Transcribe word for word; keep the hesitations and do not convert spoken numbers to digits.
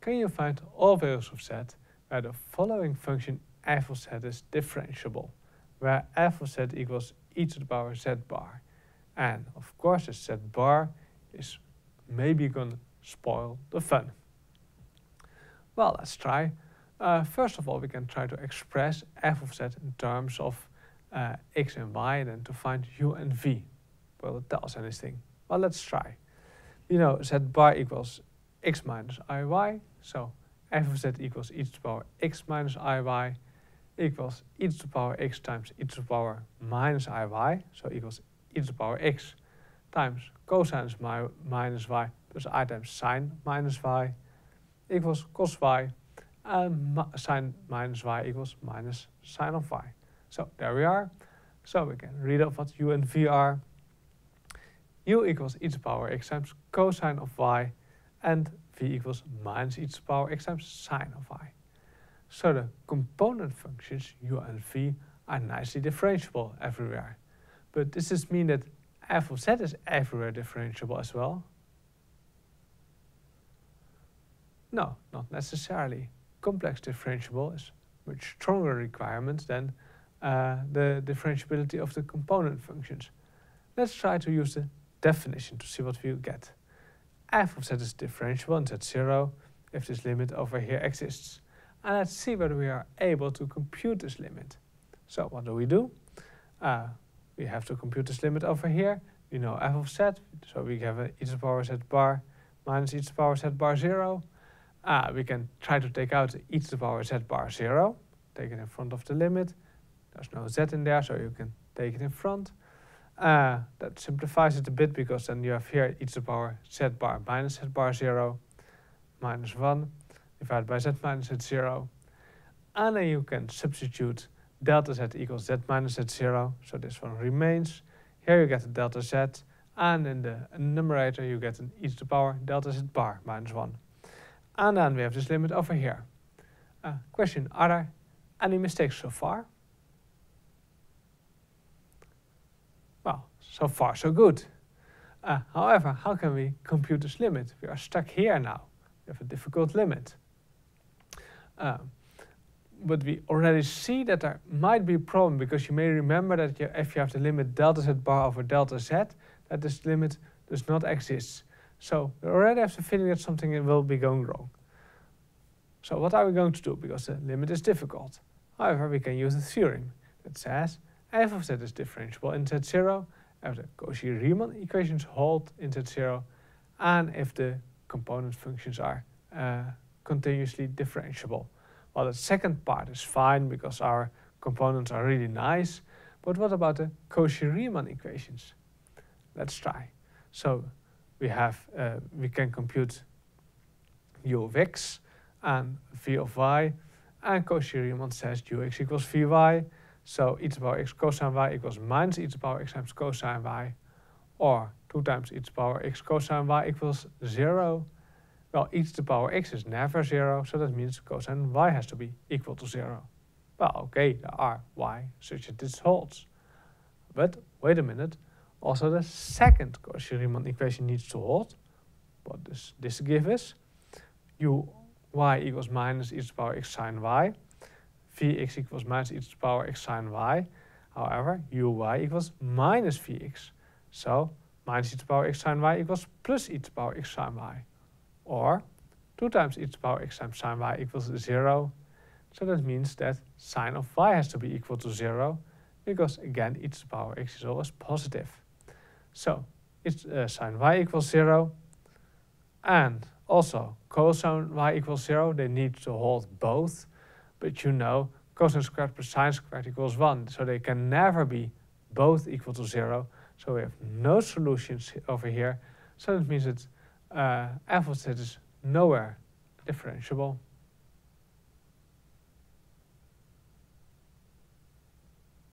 can you find all values of z where the following function f of z is differentiable, where f of z equals e to the power z bar. And of course the z bar is maybe going to spoil the fun. Well, let's try. Uh, first of all, we can try to express f of z in terms of uh, x and y, and then to find u and v. Will it tell us anything? Well, let's try. You know z bar equals x minus iy, so f of z equals e to the power x minus iy equals e to the power x times e to the power minus iy, so equals e to the power x times cosine mi minus y plus I times sine minus y equals cos y, and sine minus y equals minus sine of y. So there we are. So we can read off what u and v are. U equals e to the power x times cosine of y, and v equals minus e to the power x times sine of y. So the component functions u and v are nicely differentiable everywhere. But does this mean that f of z is everywhere differentiable as well? No, not necessarily. Complex differentiable is a much stronger requirement than uh, the differentiability of the component functions. Let's try to use the definition to see what we get. F of z is differentiable in z zero if this limit over here exists. And let's see whether we are able to compute this limit. So what do we do? Uh, we have to compute this limit over here. We know f of z, so we have a e to the power z bar minus e to the power z bar zero. Uh, we can try to take out e to the power z bar zero, take it in front of the limit. There's no z in there, so you can take it in front. Uh, that simplifies it a bit, because then you have here e to the power z bar minus z bar zero minus one divided by z minus z zero. And then you can substitute delta z equals z minus z zero, so this one remains. Here you get a delta z, and in the numerator you get an e to the power delta z bar minus one. And then we have this limit over here. Uh, question, are there any mistakes so far? Well, so far so good. Uh, however, how can we compute this limit? We are stuck here now. We have a difficult limit. Uh, but we already see that there might be a problem, because you may remember that you, if you have the limit delta z bar over delta z, that this limit does not exist. So we already have the feeling that something will be going wrong. So what are we going to do? Because the limit is difficult. However, we can use a theorem that says f of z is differentiable in z zero if the Cauchy-Riemann equations hold in z zero, and if the component functions are uh, continuously differentiable. Well, the second part is fine because our components are really nice. But what about the Cauchy-Riemann equations? Let's try. So we have uh, we can compute u of x and v of y, and Cauchy-Riemann says ux equals vy. So e to the power x cosine y equals minus e to the power x times cosine y, or two times e to the power x cosine y equals zero. Well, e to the power x is never zero, so that means cosine y has to be equal to zero. Well, okay, there are y such that this holds. But wait a minute, also the second Cauchy-Riemann equation needs to hold. What does this give us? uy equals minus e to the power x sine y. Vx equals minus e to the power x sine y. However, uy equals minus vx. So minus e to the power x sine y equals plus e to the power x sine y. Or two times e to the power x times sine y equals zero. So that means that sine of y has to be equal to zero, because again e to the power x is always positive. So it's uh, sine y equals zero, and also cosine y equals zero. They need to hold both, but you know cosine squared plus sine squared equals one, so they can never be both equal to zero. So we have no solutions over here. So that means that uh, f of z is nowhere differentiable.